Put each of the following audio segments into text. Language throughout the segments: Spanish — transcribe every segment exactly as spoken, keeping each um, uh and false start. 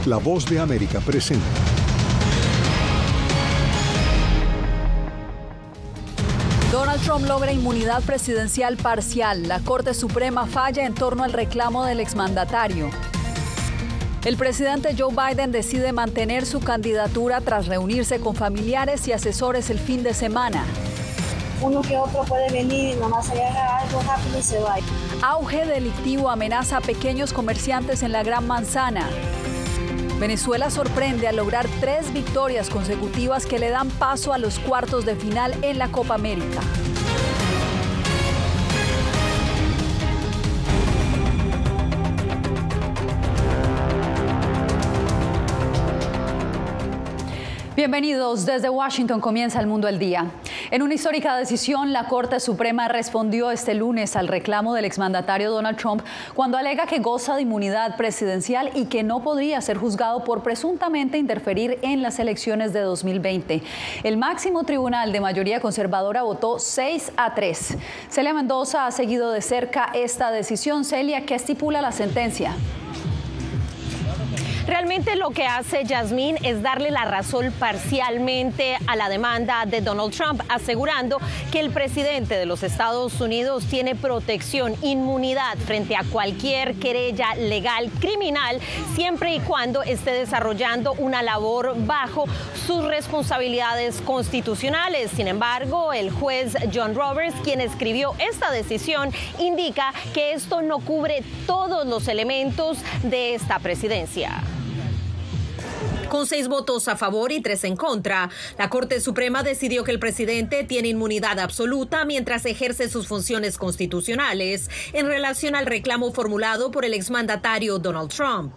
La Voz de América presenta. Donald Trump logra inmunidad presidencial parcial. La Corte Suprema falla en torno al reclamo del exmandatario. El presidente Joe Biden decide mantener su candidatura tras reunirse con familiares y asesores el fin de semana. Uno que otro puede venir y nomás se haga algo rápido y se va. Auge delictivo amenaza a pequeños comerciantes en la Gran Manzana. Venezuela sorprende al lograr tres victorias consecutivas que le dan paso a los cuartos de final en la Copa América. Bienvenidos. Desde Washington comienza El Mundo al Día. En una histórica decisión, la Corte Suprema respondió este lunes al reclamo del exmandatario Donald Trump cuando alega que goza de inmunidad presidencial y que no podría ser juzgado por presuntamente interferir en las elecciones de dos mil veinte. El máximo tribunal de mayoría conservadora votó seis a tres. Celia Mendoza ha seguido de cerca esta decisión. Celia, ¿qué estipula la sentencia? Realmente lo que hace Yasmín es darle la razón parcialmente a la demanda de Donald Trump, asegurando que el presidente de los Estados Unidos tiene protección, inmunidad frente a cualquier querella legal criminal, siempre y cuando esté desarrollando una labor bajo sus responsabilidades constitucionales. Sin embargo, el juez John Roberts, quien escribió esta decisión, indica que esto no cubre todos los elementos de esta presidencia. Con seis votos a favor y tres en contra, la Corte Suprema decidió que el presidente tiene inmunidad absoluta mientras ejerce sus funciones constitucionales en relación al reclamo formulado por el exmandatario Donald Trump.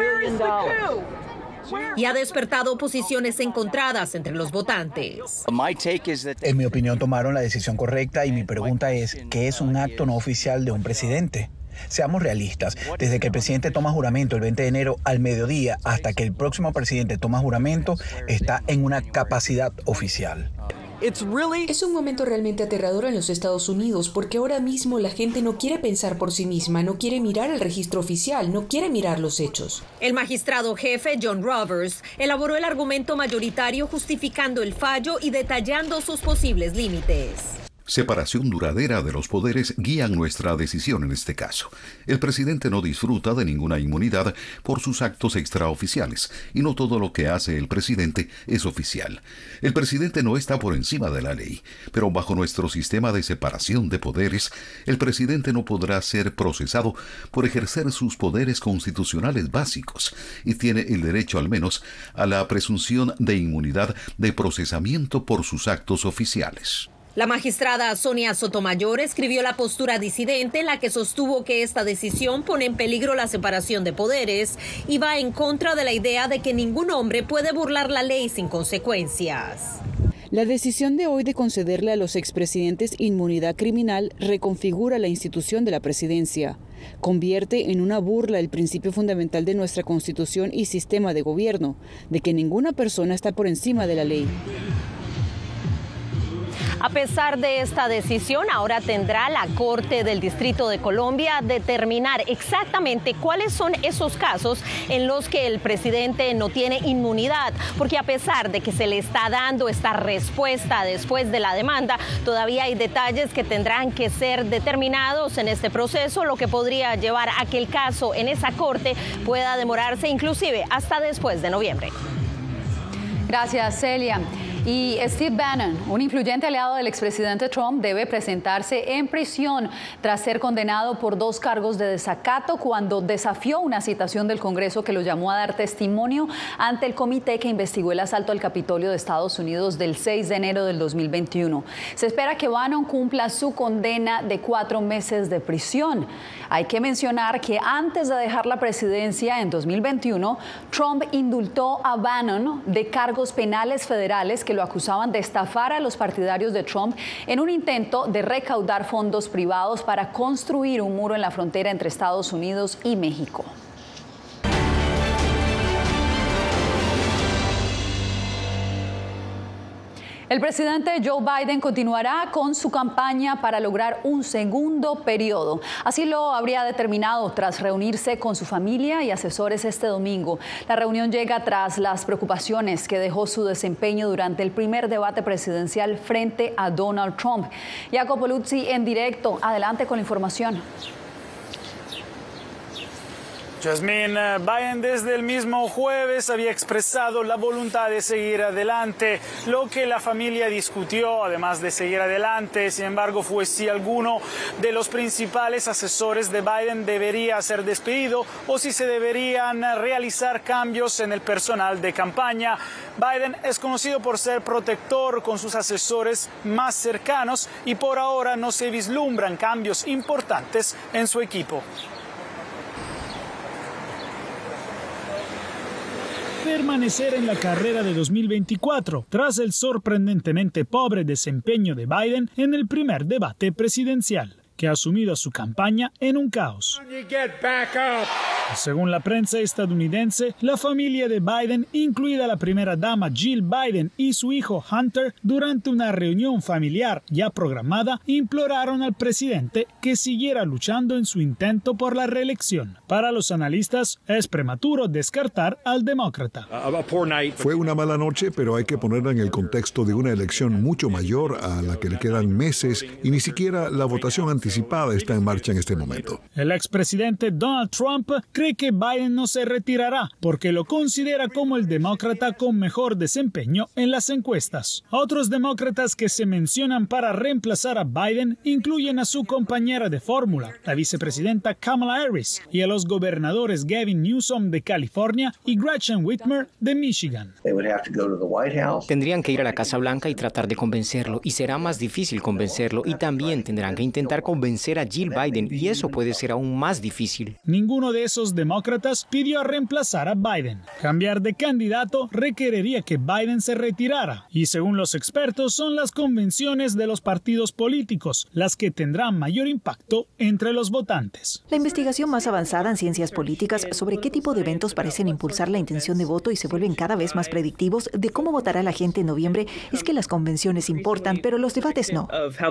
Y ha despertado posiciones encontradas entre los votantes. En mi opinión, tomaron la decisión correcta y mi pregunta es, ¿qué es un acto no oficial de un presidente? Seamos realistas, desde que el presidente toma juramento el veinte de enero al mediodía hasta que el próximo presidente toma juramento, está en una capacidad oficial. Es un momento realmente aterrador en los Estados Unidos porque ahora mismo la gente no quiere pensar por sí misma, no quiere mirar el registro oficial, no quiere mirar los hechos. El magistrado jefe John Roberts elaboró el argumento mayoritario justificando el fallo y detallando sus posibles límites. Separación duradera de los poderes guían nuestra decisión en este caso. El presidente no disfruta de ninguna inmunidad por sus actos extraoficiales, y no todo lo que hace el presidente es oficial. El presidente no está por encima de la ley, pero bajo nuestro sistema de separación de poderes, el presidente no podrá ser procesado por ejercer sus poderes constitucionales básicos, y tiene el derecho al menos a la presunción de inmunidad de procesamiento por sus actos oficiales. La magistrada Sonia Sotomayor escribió la postura disidente en la que sostuvo que esta decisión pone en peligro la separación de poderes y va en contra de la idea de que ningún hombre puede burlar la ley sin consecuencias. La decisión de hoy de concederle a los expresidentes inmunidad criminal reconfigura la institución de la presidencia. Convierte en una burla el principio fundamental de nuestra Constitución y sistema de gobierno, de que ninguna persona está por encima de la ley. A pesar de esta decisión, ahora tendrá la Corte del Distrito de Colombia determinar exactamente cuáles son esos casos en los que el presidente no tiene inmunidad, porque a pesar de que se le está dando esta respuesta después de la demanda, todavía hay detalles que tendrán que ser determinados en este proceso, lo que podría llevar a que el caso en esa corte pueda demorarse inclusive hasta después de noviembre. Gracias, Celia. Y Steve Bannon, un influyente aliado del expresidente Trump, debe presentarse en prisión tras ser condenado por dos cargos de desacato cuando desafió una citación del Congreso que lo llamó a dar testimonio ante el comité que investigó el asalto al Capitolio de Estados Unidos del seis de enero del dos mil veintiuno. Se espera que Bannon cumpla su condena de cuatro meses de prisión. Hay que mencionar que antes de dejar la presidencia en dos mil veintiuno, Trump indultó a Bannon de cargos penales federales que lo acusaban de estafar a los partidarios de Trump en un intento de recaudar fondos privados para construir un muro en la frontera entre Estados Unidos y México. El presidente Joe Biden continuará con su campaña para lograr un segundo periodo. Así lo habría determinado tras reunirse con su familia y asesores este domingo. La reunión llega tras las preocupaciones que dejó su desempeño durante el primer debate presidencial frente a Donald Trump. Jacopo Luzzi en directo. Adelante con la información. Jasmine, Biden desde el mismo jueves había expresado la voluntad de seguir adelante. Lo que la familia discutió, además de seguir adelante, sin embargo, fue si alguno de los principales asesores de Biden debería ser despedido o si se deberían realizar cambios en el personal de campaña. Biden es conocido por ser protector con sus asesores más cercanos y por ahora no se vislumbran cambios importantes en su equipo. Permanecer en la carrera de dos mil veinticuatro, tras el sorprendentemente pobre desempeño de Biden en el primer debate presidencial, que ha sumido su campaña en un caos. Según la prensa estadounidense, la familia de Biden, incluida la primera dama Jill Biden y su hijo Hunter, durante una reunión familiar ya programada, imploraron al presidente que siguiera luchando en su intento por la reelección. Para los analistas, es prematuro descartar al demócrata. Fue una mala noche, pero hay que ponerla en el contexto de una elección mucho mayor a la que le quedan meses y ni siquiera la votación anticipada está en marcha en este momento. El expresidente Donald Trump cree que Biden no se retirará porque lo considera como el demócrata con mejor desempeño en las encuestas. Otros demócratas que se mencionan para reemplazar a Biden incluyen a su compañera de fórmula, la vicepresidenta Kamala Harris, y a los gobernadores Gavin Newsom de California y Gretchen Whitmer de Michigan. Tendrían que ir a la Casa Blanca y tratar de convencerlo, y será más difícil convencerlo, y también tendrán que intentar convencer a Jill Biden, y eso puede ser aún más difícil. Ninguno de esos demócratas pidió reemplazar a Biden. Cambiar de candidato requeriría que Biden se retirara, y según los expertos son las convenciones de los partidos políticos las que tendrán mayor impacto entre los votantes. La investigación más avanzada en ciencias políticas sobre qué tipo de eventos parecen impulsar la intención de voto y se vuelven cada vez más predictivos de cómo votará la gente en noviembre es que las convenciones importan, pero los debates no.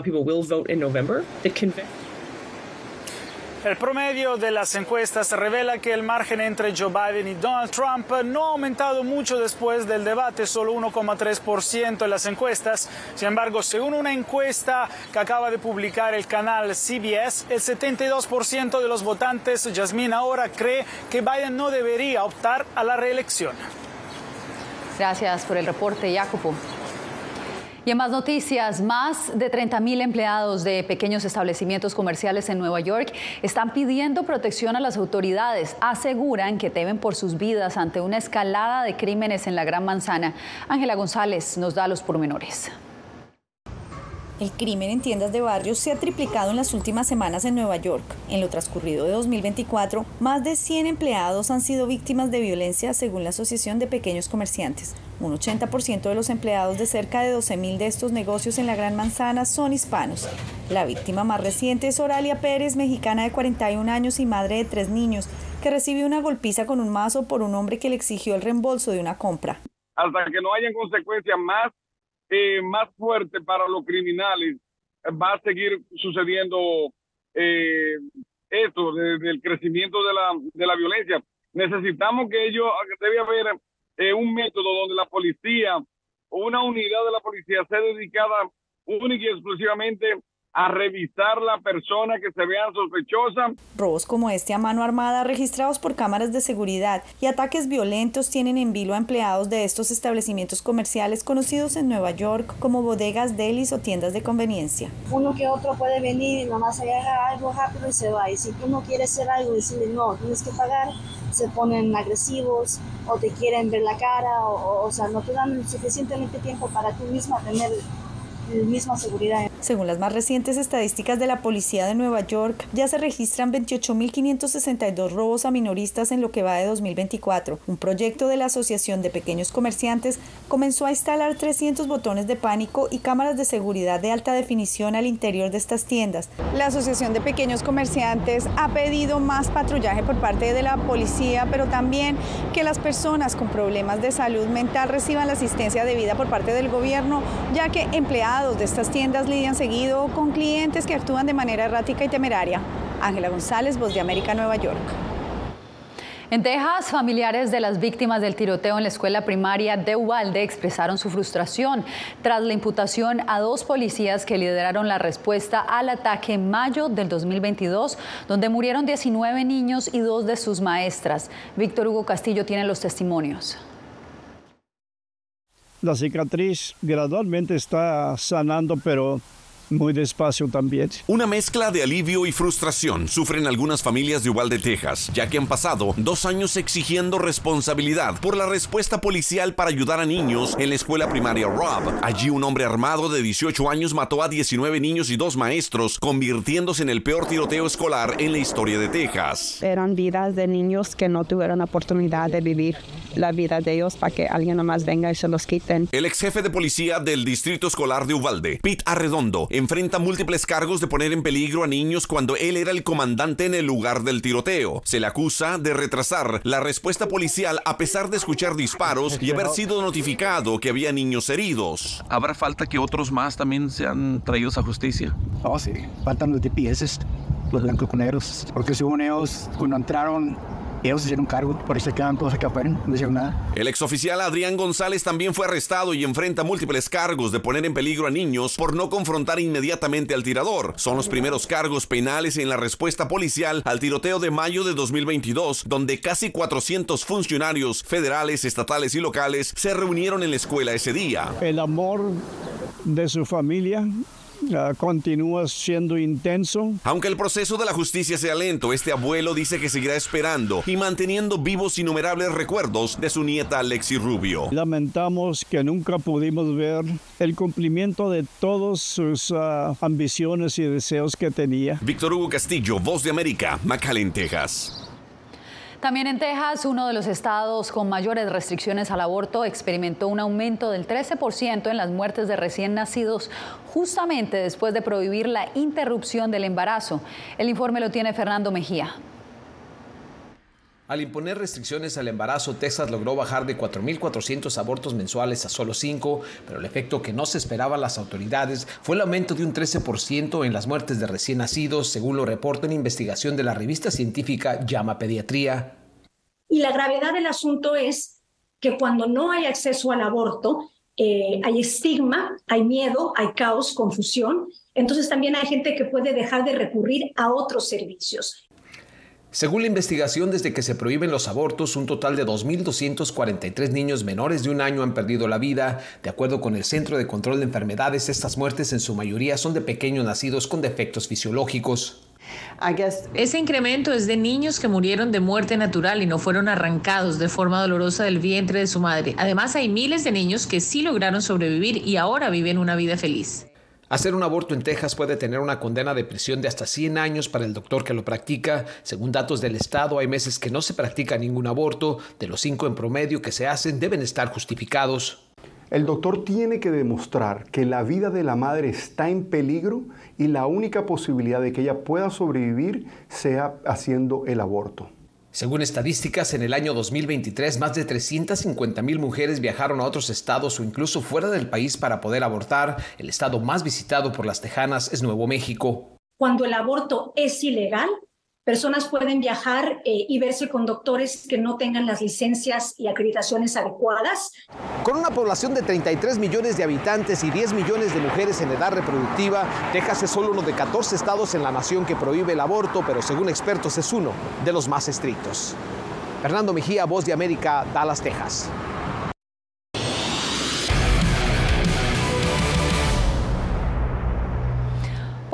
El promedio de las encuestas revela que el margen entre Joe Biden y Donald Trump no ha aumentado mucho después del debate, solo uno coma tres por ciento en las encuestas. Sin embargo, según una encuesta que acaba de publicar el canal C B S, el setenta y dos por ciento de los votantes, Jasmine, ahora cree que Biden no debería optar a la reelección. Gracias por el reporte, Jacopo. Y en más noticias, más de treinta mil empleados de pequeños establecimientos comerciales en Nueva York están pidiendo protección a las autoridades. Aseguran que temen por sus vidas ante una escalada de crímenes en la Gran Manzana. Ángela González nos da los pormenores. El crimen en tiendas de barrios se ha triplicado en las últimas semanas en Nueva York. En lo transcurrido de dos mil veinticuatro, más de cien empleados han sido víctimas de violencia según la Asociación de Pequeños Comerciantes. Un ochenta por ciento de los empleados de cerca de doce mil de estos negocios en la Gran Manzana son hispanos. La víctima más reciente es Oralia Pérez, mexicana de cuarenta y un años y madre de tres niños, que recibió una golpiza con un mazo por un hombre que le exigió el reembolso de una compra. Hasta que no hayan consecuencias más Eh, más fuerte para los criminales, va a seguir sucediendo eh, esto, de, del crecimiento de la, de la violencia. Necesitamos que ellos, debe haber eh, un método donde la policía o una unidad de la policía sea dedicada única y exclusivamente a revisar la persona que se vea sospechosa. Robos como este a mano armada registrados por cámaras de seguridad y ataques violentos tienen en vilo a empleados de estos establecimientos comerciales conocidos en Nueva York como bodegas, delis o tiendas de conveniencia. Uno que otro puede venir y nomás agarra algo rápido y se va. Y si tú no quieres hacer algo y decirle no, tienes que pagar, se ponen agresivos o te quieren ver la cara o, o, o sea, no te dan suficientemente tiempo para tú misma tener misma seguridad. Según las más recientes estadísticas de la policía de Nueva York, ya se registran veintiocho mil quinientos sesenta y dos robos a minoristas en lo que va de dos mil veinticuatro. Un proyecto de la Asociación de Pequeños Comerciantes comenzó a instalar trescientos botones de pánico y cámaras de seguridad de alta definición al interior de estas tiendas. La Asociación de Pequeños Comerciantes ha pedido más patrullaje por parte de la policía, pero también que las personas con problemas de salud mental reciban la asistencia debida por parte del gobierno, ya que empleados de estas tiendas lidian seguido con clientes que actúan de manera errática y temeraria. Ángela González, Voz de América, Nueva York. En Texas, familiares de las víctimas del tiroteo en la escuela primaria de Uvalde expresaron su frustración tras la imputación a dos policías que lideraron la respuesta al ataque en mayo del dos mil veintidós, donde murieron diecinueve niños y dos de sus maestras. Víctor Hugo Castillo tiene los testimonios. La cicatriz gradualmente está sanando, pero muy despacio también. Una mezcla de alivio y frustración sufren algunas familias de Uvalde, Texas, ya que han pasado dos años exigiendo responsabilidad por la respuesta policial para ayudar a niños en la escuela primaria Robb. Allí un hombre armado de dieciocho años mató a diecinueve niños y dos maestros, convirtiéndose en el peor tiroteo escolar en la historia de Texas. Eran vidas de niños que no tuvieron la oportunidad de vivir la vida de ellos para que alguien nomás venga y se los quiten. El ex jefe de policía del distrito escolar de Uvalde, Pete Arredondo, enfrenta múltiples cargos de poner en peligro a niños cuando él era el comandante en el lugar del tiroteo. Se le acusa de retrasar la respuesta policial a pesar de escuchar disparos y haber sido notificado que había niños heridos. ¿Habrá falta que otros más también sean traídos a justicia? Oh, sí. Faltan los D P S, los blancoconeros, porque según ellos, cuando entraron, ellos se hicieron cargo, por eso quedan todos acá afuera, no hicieron nada. El exoficial Adrián González también fue arrestado y enfrenta múltiples cargos de poner en peligro a niños por no confrontar inmediatamente al tirador. Son los primeros cargos penales en la respuesta policial al tiroteo de mayo de dos mil veintidós, donde casi cuatrocientos funcionarios federales, estatales y locales se reunieron en la escuela ese día. El amor de su familia Uh, continúa siendo intenso. Aunque el proceso de la justicia sea lento, este abuelo dice que seguirá esperando y manteniendo vivos innumerables recuerdos de su nieta Lexi Rubio. Lamentamos que nunca pudimos ver el cumplimiento de todas sus uh, ambiciones y deseos que tenía. Víctor Hugo Castillo, Voz de América, McAllen, Texas. También en Texas, uno de los estados con mayores restricciones al aborto experimentó un aumento del trece por ciento en las muertes de recién nacidos, justamente después de prohibir la interrupción del embarazo. El informe lo tiene Fernando Mejía. Al imponer restricciones al embarazo, Texas logró bajar de cuatro mil cuatrocientos abortos mensuales a solo cinco, pero el efecto que no se esperaban las autoridades fue el aumento de un trece por ciento en las muertes de recién nacidos, según lo reporta una investigación de la revista científica JAMA Pediatría. Y la gravedad del asunto es que cuando no hay acceso al aborto, eh, hay estigma, hay miedo, hay caos, confusión. Entonces también hay gente que puede dejar de recurrir a otros servicios. Según la investigación, desde que se prohíben los abortos, un total de dos mil doscientos cuarenta y tres niños menores de un año han perdido la vida. De acuerdo con el Centro de Control de Enfermedades, estas muertes en su mayoría son de pequeños nacidos con defectos fisiológicos. Ese incremento es de niños que murieron de muerte natural y no fueron arrancados de forma dolorosa del vientre de su madre. Además, hay miles de niños que sí lograron sobrevivir y ahora viven una vida feliz. Hacer un aborto en Texas puede tener una condena de prisión de hasta cien años para el doctor que lo practica. Según datos del estado, hay meses que no se practica ningún aborto. De los cinco en promedio que se hacen, deben estar justificados. El doctor tiene que demostrar que la vida de la madre está en peligro y la única posibilidad de que ella pueda sobrevivir sea haciendo el aborto. Según estadísticas, en el año dos mil veintitrés, más de trescientas cincuenta mil mujeres viajaron a otros estados o incluso fuera del país para poder abortar. El estado más visitado por las tejanas es Nuevo México. Cuando el aborto es ilegal, personas pueden viajar eh, y verse con doctores que no tengan las licencias y acreditaciones adecuadas. Con una población de treinta y tres millones de habitantes y diez millones de mujeres en edad reproductiva, Texas es solo uno de catorce estados en la nación que prohíbe el aborto, pero según expertos es uno de los más estrictos. Fernando Mejía, Voz de América, Dallas, Texas.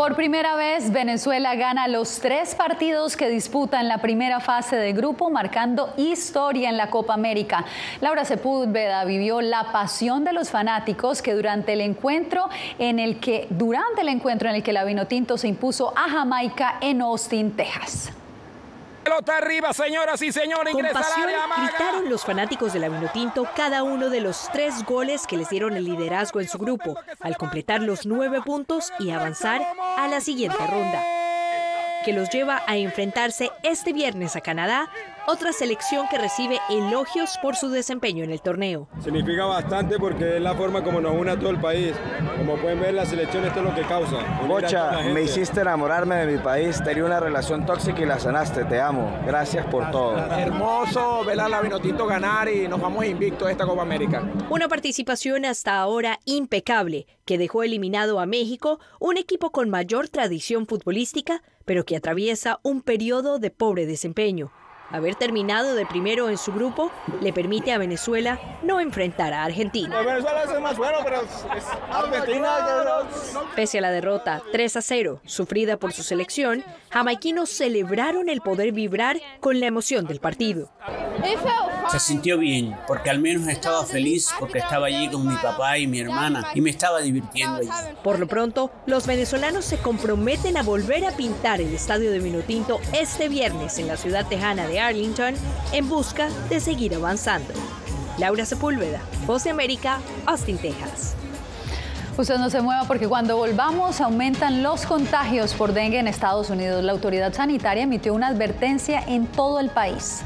Por primera vez, Venezuela gana los tres partidos que disputa en la primera fase de grupo, marcando historia en la Copa América. Laura Sepúlveda vivió la pasión de los fanáticos que durante el encuentro en el que durante el encuentro en el que la Vinotinto se impuso a Jamaica en Austin, Texas. Pelota arriba, señoras y señores. Con pasión gritaron los fanáticos de la Vinotinto cada uno de los tres goles que les dieron el liderazgo en su grupo, al completar los nueve puntos y avanzar a la siguiente ronda, que los lleva a enfrentarse este viernes a Canadá, otra selección que recibe elogios por su desempeño en el torneo. Significa bastante porque es la forma como nos une a todo el país. Como pueden ver, la selección esto es lo que causa. Bocha, me hiciste enamorarme de mi país, tenía una relación tóxica y la sanaste, te amo. Gracias por todo. Hermoso ver a la Vinotinto ganar y nos vamos invictos a esta Copa América. Una participación hasta ahora impecable, que dejó eliminado a México, un equipo con mayor tradición futbolística, pero que atraviesa un periodo de pobre desempeño. Haber terminado de primero en su grupo le permite a Venezuela no enfrentar a Argentina. Venezuela es más bueno, pero es Argentina. Pese a la derrota tres a cero sufrida por su selección, jamaiquinos celebraron el poder vibrar con la emoción del partido. Se sintió bien, porque al menos estaba feliz porque estaba allí con mi papá y mi hermana y me estaba divirtiendo allí. Por lo pronto, los venezolanos se comprometen a volver a pintar el estadio de Vinotinto este viernes en la ciudad tejana de Arlington en busca de seguir avanzando. Laura Sepúlveda, Voz de América, Austin, Texas. Usted no se mueva porque cuando volvamos aumentan los contagios por dengue en Estados Unidos. La autoridad sanitaria emitió una advertencia en todo el país.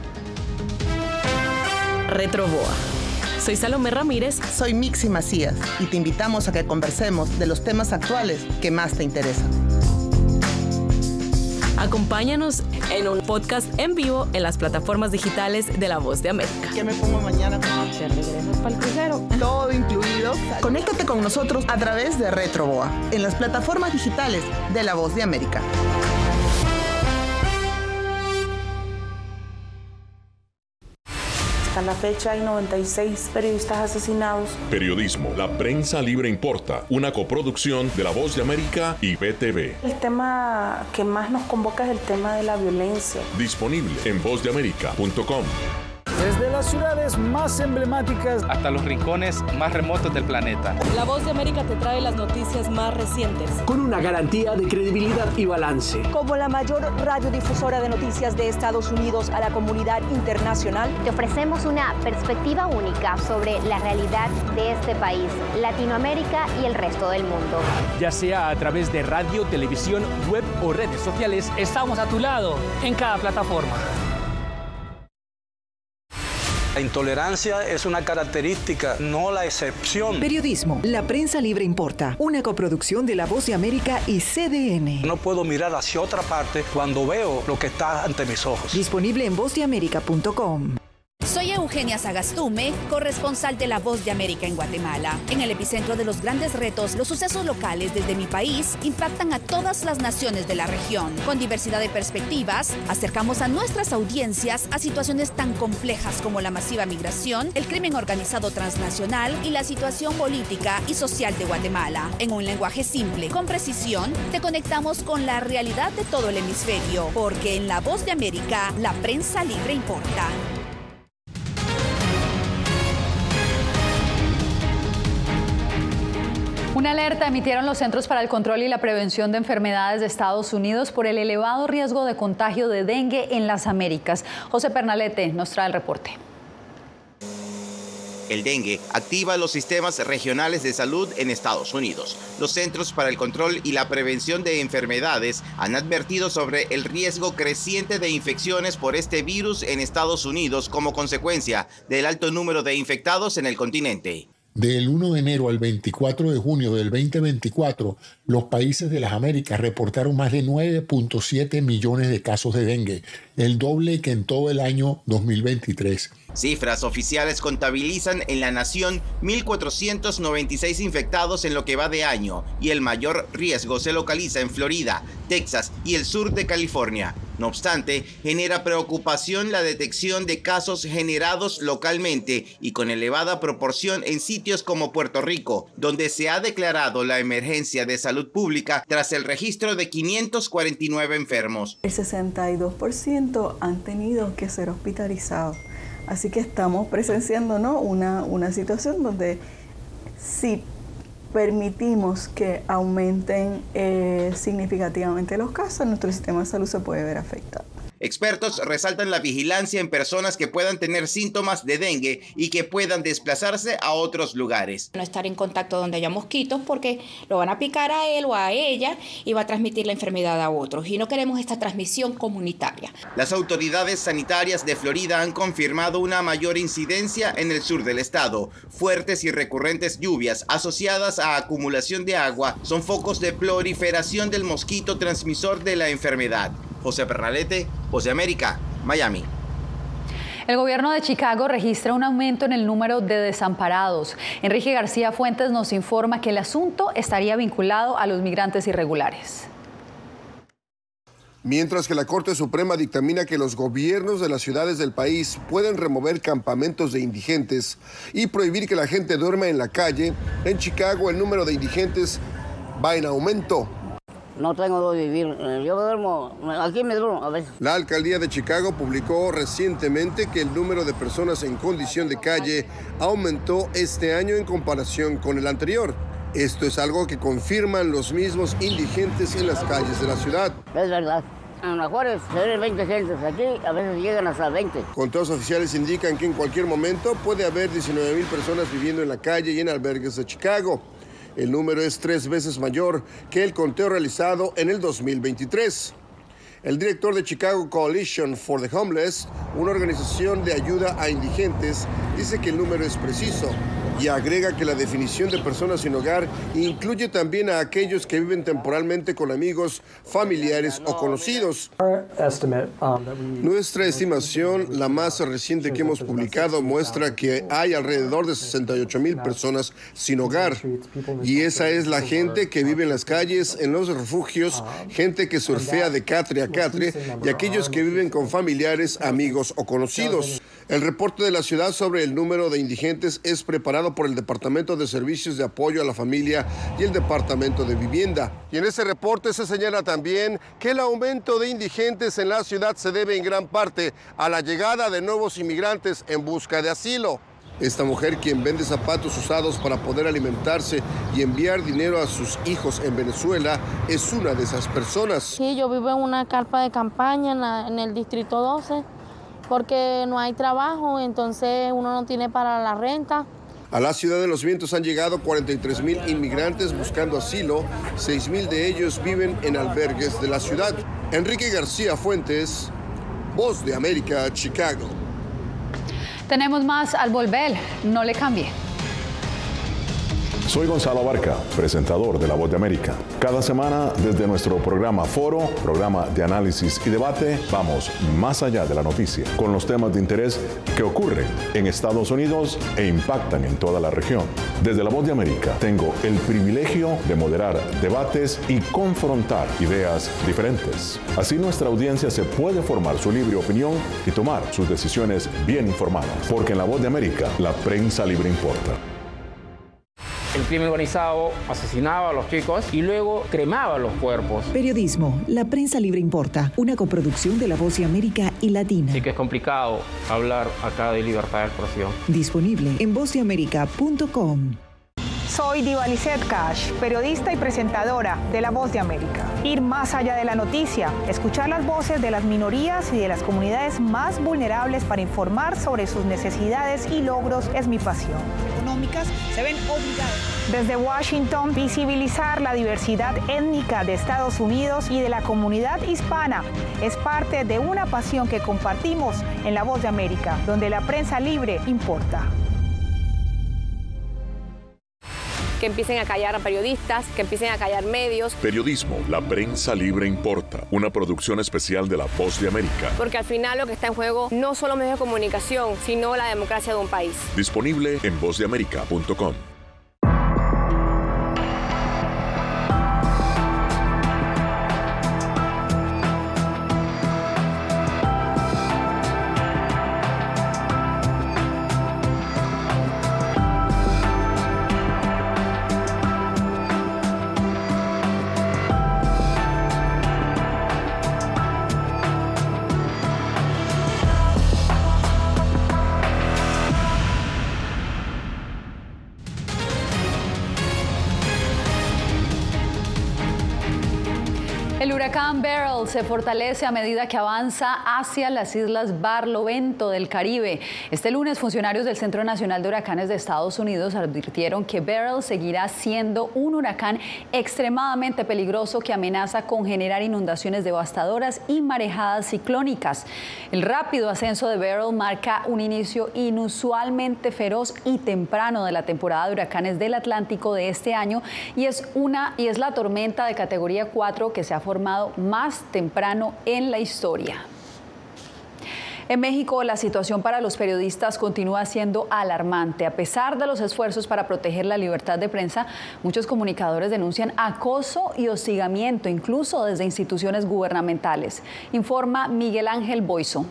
Retroboa. Soy Salomé Ramírez. Soy Mixi Macías y te invitamos a que conversemos de los temas actuales que más te interesan. Acompáñanos en un podcast en vivo en las plataformas digitales de La Voz de América. ¿Qué me pongo mañana? ¿Te regresas para el crucero? Todo incluido. Conéctate con nosotros a través de Retroboa en las plataformas digitales de La Voz de América. Hasta la fecha hay noventa y seis periodistas asesinados. Periodismo, la prensa libre importa, una coproducción de La Voz de América y B T V. El tema que más nos convoca es el tema de la violencia. Disponible en voz de américa punto com. Desde las ciudades más emblemáticas hasta los rincones más remotos del planeta. La Voz de América te trae las noticias más recientes. Con una garantía de credibilidad y balance. Como la mayor radiodifusora de noticias de Estados Unidos a la comunidad internacional, te ofrecemos una perspectiva única sobre la realidad de este país, Latinoamérica y el resto del mundo. Ya sea a través de radio, televisión, web o redes sociales, estamos a tu lado en cada plataforma. La intolerancia es una característica, no la excepción. Periodismo, la prensa libre importa, una coproducción de La Voz de América y C D N. No puedo mirar hacia otra parte cuando veo lo que está ante mis ojos. Disponible en voz de américa punto com. Soy Eugenia Sagastume, corresponsal de La Voz de América en Guatemala. En el epicentro de los grandes retos, los sucesos locales desde mi país impactan a todas las naciones de la región. Con diversidad de perspectivas, acercamos a nuestras audiencias a situaciones tan complejas como la masiva migración, el crimen organizado transnacional y la situación política y social de Guatemala. En un lenguaje simple, con precisión, te conectamos con la realidad de todo el hemisferio, porque en La Voz de América, la prensa libre importa. Una alerta emitieron los Centros para el Control y la Prevención de Enfermedades de Estados Unidos por el elevado riesgo de contagio de dengue en las Américas. José Pernalete nos trae el reporte. El dengue activa los sistemas regionales de salud en Estados Unidos. Los Centros para el Control y la Prevención de Enfermedades han advertido sobre el riesgo creciente de infecciones por este virus en Estados Unidos como consecuencia del alto número de infectados en el continente. Del uno de enero al veinticuatro de junio del veinte veinticuatro, los países de las Américas reportaron más de nueve punto siete millones de casos de dengue, el doble que en todo el año dos mil veintitrés. Cifras oficiales contabilizan en la nación mil cuatrocientos noventa y seis infectados en lo que va de año, y el mayor riesgo se localiza en Florida, Texas y el sur de California. No obstante, genera preocupación la detección de casos generados localmente y con elevada proporción en sitios como Puerto Rico, donde se ha declarado la emergencia de salud pública tras el registro de quinientos cuarenta y nueve enfermos. El sesenta y dos por ciento han tenido que ser hospitalizados. Así que estamos presenciando, ¿no?, una, una situación donde si permitimos que aumenten eh, significativamente los casos, nuestro sistema de salud se puede ver afectado. Expertos resaltan la vigilancia en personas que puedan tener síntomas de dengue y que puedan desplazarse a otros lugares. No estar en contacto donde haya mosquitos porque lo van a picar a él o a ella y va a transmitir la enfermedad a otros. Y no queremos esta transmisión comunitaria. Las autoridades sanitarias de Florida han confirmado una mayor incidencia en el sur del estado. Fuertes y recurrentes lluvias asociadas a acumulación de agua son focos de proliferación del mosquito transmisor de la enfermedad. José Pernalete, Voz de América, Miami. El gobierno de Chicago registra un aumento en el número de desamparados. Enrique García Fuentes nos informa que el asunto estaría vinculado a los migrantes irregulares. Mientras que la Corte Suprema dictamina que los gobiernos de las ciudades del país pueden remover campamentos de indigentes y prohibir que la gente duerma en la calle, en Chicago el número de indigentes va en aumento. No tengo donde vivir, yo duermo, aquí me duermo a veces. La alcaldía de Chicago publicó recientemente que el número de personas en condición de calle aumentó este año en comparación con el anterior. Esto es algo que confirman los mismos indigentes en las calles de la ciudad. Es verdad. En la Juárez se ven veinte gentes, aquí a veces llegan hasta veinte. Conteos oficiales indican que en cualquier momento puede haber diecinueve mil personas viviendo en la calle y en albergues de Chicago. El número es tres veces mayor que el conteo realizado en el dos mil veintitrés. El director de Chicago Coalition for the Homeless, una organización de ayuda a indigentes, dice que el número es preciso y agrega que la definición de personas sin hogar incluye también a aquellos que viven temporalmente con amigos, familiares o conocidos. Nuestra estimación, la más reciente que hemos publicado, muestra que hay alrededor de sesenta y ocho mil personas sin hogar. Y esa es la gente que vive en las calles, en los refugios, gente que surfea de catre a catre y aquellos que viven con familiares, amigos o conocidos. El reporte de la ciudad sobre el número de indigentes es preparado por el Departamento de Servicios de Apoyo a la Familia y el Departamento de Vivienda. Y en ese reporte se señala también que el aumento de indigentes en la ciudad se debe en gran parte a la llegada de nuevos inmigrantes en busca de asilo. Esta mujer, quien vende zapatos usados para poder alimentarse y enviar dinero a sus hijos en Venezuela, es una de esas personas. Sí, yo vivo en una carpa de campaña en, la, en el Distrito doce, porque no hay trabajo, entonces uno no tiene para la renta. A la Ciudad de los Vientos han llegado cuarenta y tres mil inmigrantes buscando asilo, seis mil de ellos viven en albergues de la ciudad. Enrique García Fuentes, Voz de América, Chicago. Tenemos más al volver, no le cambie. Soy Gonzalo Abarca, presentador de La Voz de América. Cada semana, desde nuestro programa Foro, programa de análisis y debate, vamos más allá de la noticia, con los temas de interés que ocurren en Estados Unidos e impactan en toda la región. Desde La Voz de América, tengo el privilegio de moderar debates y confrontar ideas diferentes. Así nuestra audiencia se puede formar su libre opinión y tomar sus decisiones bien informadas. Porque en La Voz de América, la prensa libre importa. El crimen organizado asesinaba a los chicos y luego cremaba los cuerpos. Periodismo, la prensa libre importa, una coproducción de La Voz de América y Latina. Así que es complicado hablar acá de libertad de expresión. Disponible en voz de américa punto com. Soy Diva Lizette Cash, periodista y presentadora de La Voz de América. Ir más allá de la noticia, escuchar las voces de las minorías y de las comunidades más vulnerables para informar sobre sus necesidades y logros es mi pasión. Económicas se ven obligadas. Desde Washington, visibilizar la diversidad étnica de Estados Unidos y de la comunidad hispana es parte de una pasión que compartimos en La Voz de América, donde la prensa libre importa. Que empiecen a callar a periodistas, que empiecen a callar medios. Periodismo, la prensa libre importa. Una producción especial de La Voz de América. Porque al final lo que está en juego no solo medios de comunicación, sino la democracia de un país. Disponible en voz de américa punto com. huracán Beryl se fortalece a medida que avanza hacia las islas Barlovento del Caribe. Este lunes, funcionarios del Centro Nacional de Huracanes de Estados Unidos advirtieron que Beryl seguirá siendo un huracán extremadamente peligroso que amenaza con generar inundaciones devastadoras y marejadas ciclónicas. El rápido ascenso de Beryl marca un inicio inusualmente feroz y temprano de la temporada de huracanes del Atlántico de este año y es, una, y es la tormenta de categoría cuatro que se ha formado más temprano en la historia. En México, la situación para los periodistas continúa siendo alarmante. A pesar de los esfuerzos para proteger la libertad de prensa, muchos comunicadores denuncian acoso y hostigamiento, incluso desde instituciones gubernamentales. Informa Miguel Ángel Boiso.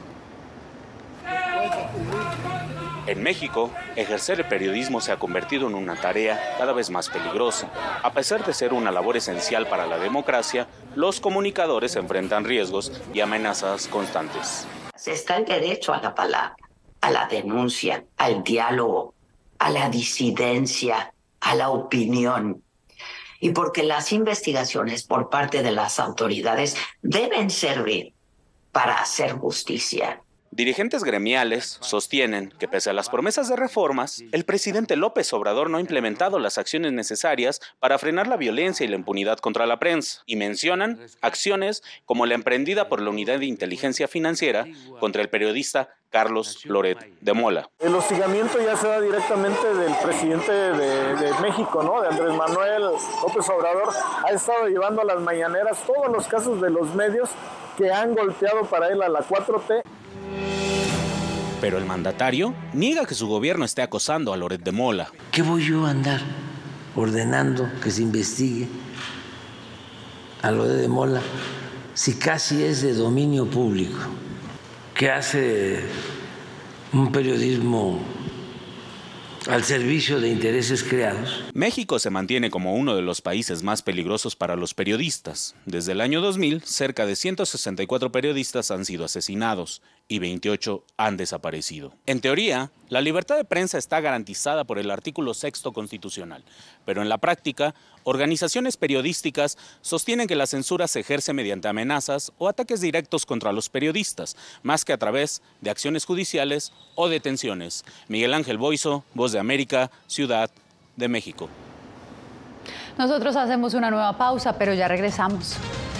En México, ejercer el periodismo se ha convertido en una tarea cada vez más peligrosa. A pesar de ser una labor esencial para la democracia, los comunicadores enfrentan riesgos y amenazas constantes. Está el derecho a la palabra, a la denuncia, al diálogo, a la disidencia, a la opinión. Y porque las investigaciones por parte de las autoridades deben servir para hacer justicia. Dirigentes gremiales sostienen que pese a las promesas de reformas, el presidente López Obrador no ha implementado las acciones necesarias para frenar la violencia y la impunidad contra la prensa, y mencionan acciones como la emprendida por la Unidad de Inteligencia Financiera contra el periodista Carlos Loret de Mola. El hostigamiento ya se da directamente del presidente de, de México, ¿no? De Andrés Manuel López Obrador. Ha estado llevando a las mañaneras todos los casos de los medios que han golpeado para él a la cuatro T. Pero el mandatario niega que su gobierno esté acosando a Loret de Mola. ¿Qué voy yo a andar ordenando que se investigue a Loret de Mola si casi es de dominio público, que hace un periodismo al servicio de intereses creados? México se mantiene como uno de los países más peligrosos para los periodistas. Desde el año dos mil, cerca de ciento sesenta y cuatro periodistas han sido asesinados y veintiocho han desaparecido. En teoría, la libertad de prensa está garantizada por el artículo sexto constitucional, pero en la práctica, organizaciones periodísticas sostienen que la censura se ejerce mediante amenazas o ataques directos contra los periodistas, más que a través de acciones judiciales o detenciones. Miguel Ángel Boiso, Voz de América, Ciudad de México. Nosotros hacemos una nueva pausa, pero ya regresamos.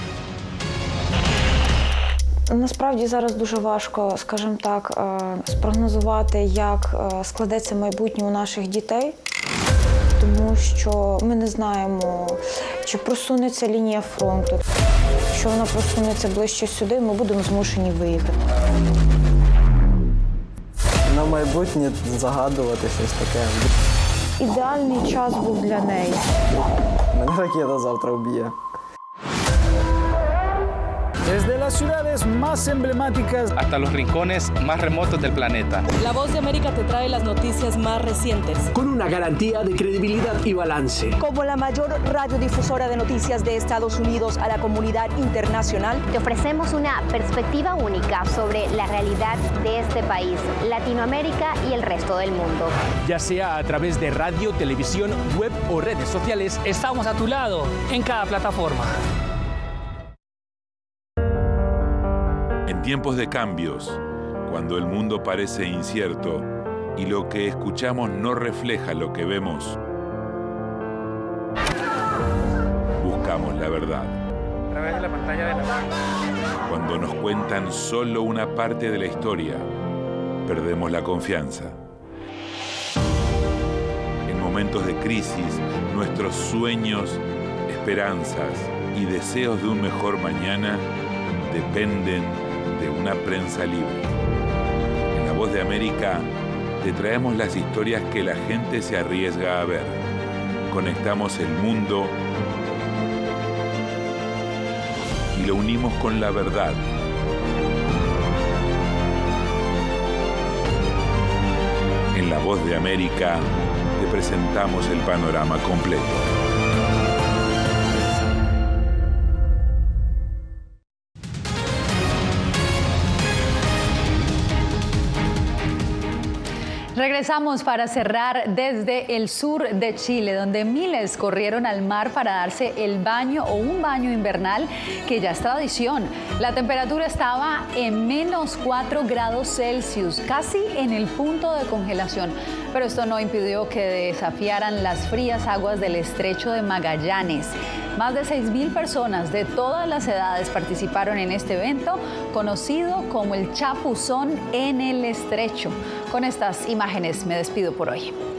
Насправді зараз дуже важко, скажімо так, спрогнозувати, як складеться майбутнє у наших дітей, тому що ми не знаємо, чи просунеться лінія фронту. Якщо вона просунеться ближче сюди, ми будемо змушені виїхати. На майбутнє загадувати щось таке. Ідеальний час був для неї. Мене ракета завтра вб'є. Desde las ciudades más emblemáticas hasta los rincones más remotos del planeta. La Voz de América te trae las noticias más recientes. Con una garantía de credibilidad y balance. Como la mayor radiodifusora de noticias de Estados Unidos a la comunidad internacional, te ofrecemos una perspectiva única sobre la realidad de este país, Latinoamérica y el resto del mundo. Ya sea a través de radio, televisión, web o redes sociales, estamos a tu lado en cada plataforma. En tiempos de cambios, cuando el mundo parece incierto y lo que escuchamos no refleja lo que vemos, buscamos la verdad. A través de la pantalla de la... Cuando nos cuentan solo una parte de la historia, perdemos la confianza. En momentos de crisis, nuestros sueños, esperanzas y deseos de un mejor mañana dependen de una prensa libre. En La Voz de América te traemos las historias que la gente se arriesga a ver. Conectamos el mundo y lo unimos con la verdad. En La Voz de América te presentamos el panorama completo. Regresamos para cerrar desde el sur de Chile, donde miles corrieron al mar para darse el baño o un baño invernal que ya es tradición. La temperatura estaba en menos cuatro grados Celsius, casi en el punto de congelación. Pero esto no impidió que desafiaran las frías aguas del estrecho de Magallanes. Más de seis mil personas de todas las edades participaron en este evento, conocido como el Chapuzón en el Estrecho. Con estas imágenes me despido por hoy.